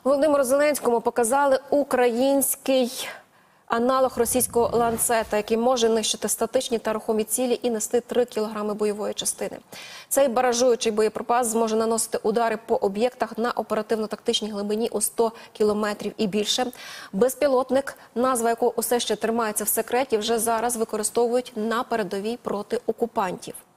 Володимиру Зеленському показали український аналог російського ланцета, який може нищити статичні та рухомі цілі і нести 3 кілограми бойової частини. Цей баражуючий боєприпас зможе наносити удари по об'єктах на оперативно-тактичній глибині у 100 кілометрів і більше. Безпілотник, назва якого усе ще тримається в секреті, вже зараз використовують на передовій проти окупантів.